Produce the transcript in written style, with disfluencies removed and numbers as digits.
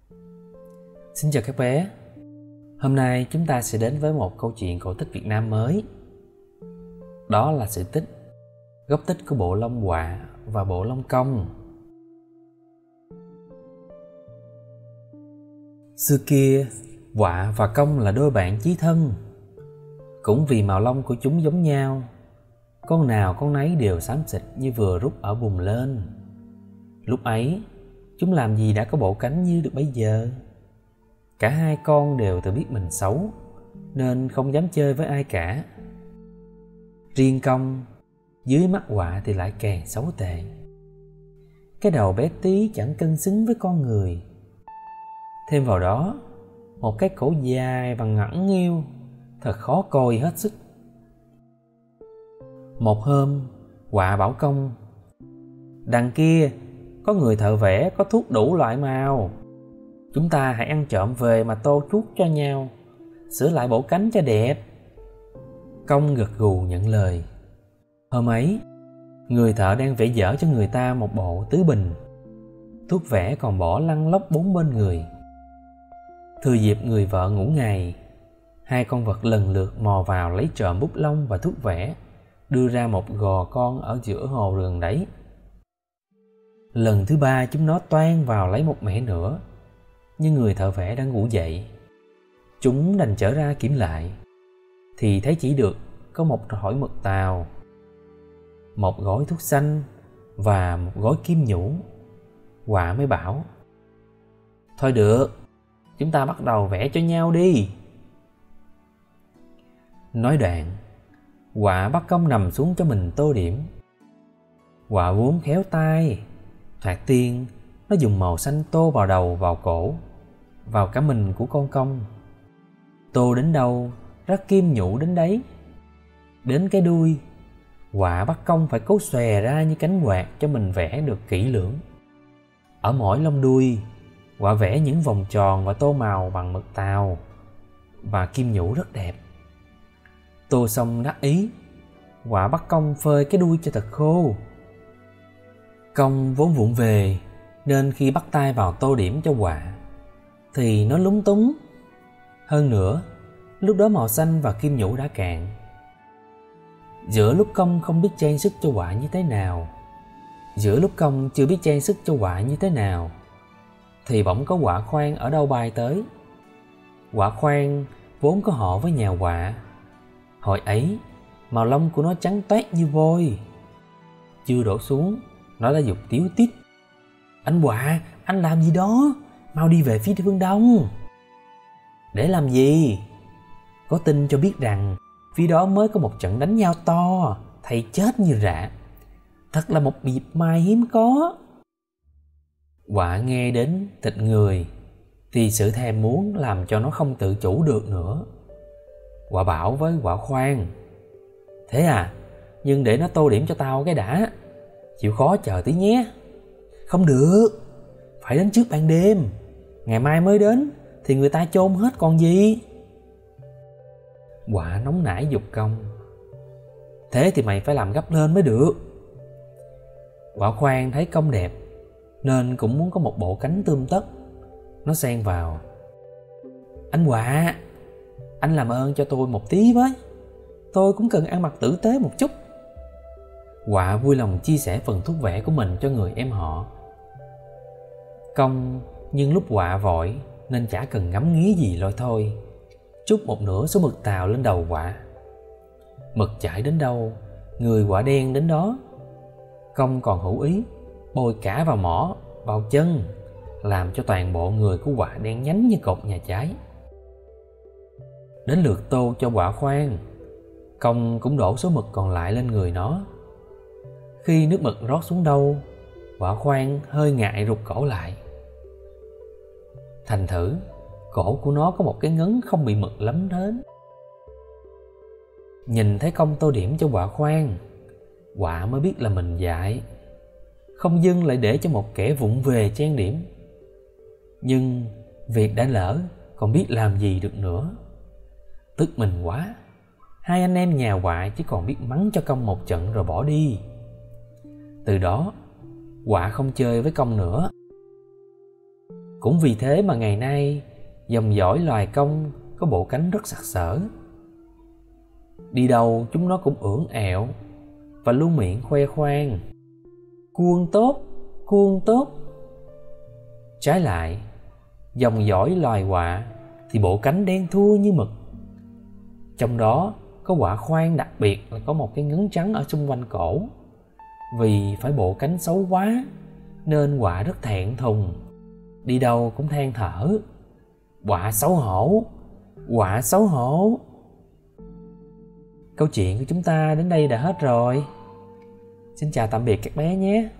Xin chào các bé. Hôm nay chúng ta sẽ đến với một câu chuyện cổ tích Việt Nam mới. Đó là sự tích, gốc tích của bộ Long Quạ và bộ Long Công. Xưa kia, Quạ và Công là đôi bạn chí thân. Cũng vì màu lông của chúng giống nhau, con nào con nấy đều xám xịt như vừa rút ở bùn lên. Lúc ấy, chúng làm gì đã có bộ cánh như được bây giờ. Cả hai con đều tự biết mình xấu, nên không dám chơi với ai cả. Riêng Công, dưới mắt Quạ thì lại càng xấu tệ. Cái đầu bé tí chẳng cân xứng với con người. Thêm vào đó, một cái cổ dài bằng ngẵn nghêu, thật khó coi hết sức. Một hôm, Quạ bảo Công: "Đằng kia, có người thợ vẽ có thuốc đủ loại màu. Chúng ta hãy ăn trộm về mà tô chuốt cho nhau, sửa lại bộ cánh cho đẹp." Công gật gù nhận lời. Hôm ấy, người thợ đang vẽ dở cho người ta một bộ tứ bình. Thuốc vẽ còn bỏ lăn lóc bốn bên người. Thừa dịp người vợ ngủ ngày, hai con vật lần lượt mò vào lấy trộm bút lông và thuốc vẽ, đưa ra một gò con ở giữa hồ rừng đấy. Lần thứ ba chúng nó toan vào lấy một mẻ nữa, nhưng người thợ vẽ đã ngủ dậy. Chúng đành trở ra kiểm lại, thì thấy chỉ được có một thỏi mực tàu, một gói thuốc xanh và một gói kim nhũ. Quạ mới bảo: "Thôi được, chúng ta bắt đầu vẽ cho nhau đi." Nói đoạn, Quạ bắt Công nằm xuống cho mình tô điểm. Quạ vốn khéo tay, thoạt tiên nó dùng màu xanh tô vào đầu, vào cổ, vào cả mình của con Công. Tô đến đâu, rắc kim nhũ đến đấy. Đến cái đuôi, Quạ bắt Công phải cố xòe ra như cánh quạt cho mình vẽ được kỹ lưỡng. Ở mỗi lông đuôi, Quạ vẽ những vòng tròn và tô màu bằng mực tàu và kim nhũ rất đẹp. Tô xong đắc ý, Quạ bắt Công phơi cái đuôi cho thật khô. Công vốn vụng về, nên khi bắt tay vào tô điểm cho Quạ thì nó lúng túng. Hơn nữa, lúc đó màu xanh và kim nhũ đã cạn. Giữa lúc Công không biết trang sức cho Quạ như thế nào, giữa lúc Công chưa biết trang sức cho Quạ như thế nào, thì bỗng có Quạ Khoan ở đâu bay tới. Quạ Khoan vốn có họ với nhà Quạ. Hồi ấy, màu lông của nó trắng toát như vôi. Chưa đổ xuống, nó đã giục tíu tít: "Anh Quạ, anh làm gì đó? Mau đi về phía phương đông." "Để làm gì?" "Có tin cho biết rằng phía đó mới có một trận đánh nhau to, thầy chết như rạ. Thật là một dịp may hiếm có." Quạ nghe đến thịt người thì sự thèm muốn làm cho nó không tự chủ được nữa. Quạ bảo với Quạ Khoan: "Thế à, nhưng để nó tô điểm cho tao cái đã. Chịu khó chờ tí nhé." "Không được, phải đến trước ban đêm. Ngày mai mới đến thì người ta chôn hết còn gì." Quạ nóng nảy giục Công: "Thế thì mày phải làm gấp lên mới được." Quạ Khoan thấy Công đẹp nên cũng muốn có một bộ cánh tươm tất. Nó xen vào: "Anh Quạ, anh làm ơn cho tôi một tí với. Tôi cũng cần ăn mặc tử tế một chút." Quạ vui lòng chia sẻ phần thuốc vẽ của mình cho người em họ. Công nhưng lúc Quạ vội nên chả cần ngắm nghía gì lôi thôi, trút một nửa số mực tàu lên đầu Quạ. Mực chảy đến đâu, người Quạ đen đến đó. Công còn hữu ý bôi cả vào mỏ, vào chân, làm cho toàn bộ người của Quạ đen nhánh như cột nhà cháy. Đến lượt tô cho Quạ Khoan, Công cũng đổ số mực còn lại lên người nó. Khi nước mực rót xuống đâu, Quạ Khoan hơi ngại rụt cổ lại. Thành thử, cổ của nó có một cái ngấn không bị mực lấm đến. Nhìn thấy Công tô điểm cho Quạ Khoan, Quạ mới biết là mình dại, không dưng lại để cho một kẻ vụng về trang điểm. Nhưng việc đã lỡ, còn biết làm gì được nữa. Tức mình quá, hai anh em nhà Quạ chỉ còn biết mắng cho Công một trận rồi bỏ đi. Từ đó, Quạ không chơi với Công nữa. Cũng vì thế mà ngày nay dòng dõi loài công có bộ cánh rất sặc sỡ. Đi đâu chúng nó cũng ưỡn ẹo và luôn miệng khoe khoang: Cuông tốt, cuông tốt. Trái lại, dòng dõi loài quạ thì bộ cánh đen thui như mực. Trong đó có quạ khoang đặc biệt là có một cái ngấn trắng ở xung quanh cổ. Vì phải bộ cánh xấu quá nên quạ rất thẹn thùng, đi đâu cũng than thở: Quạ xấu hổ, quạ xấu hổ. Câu chuyện của chúng ta đến đây đã hết rồi. Xin chào tạm biệt các bé nhé.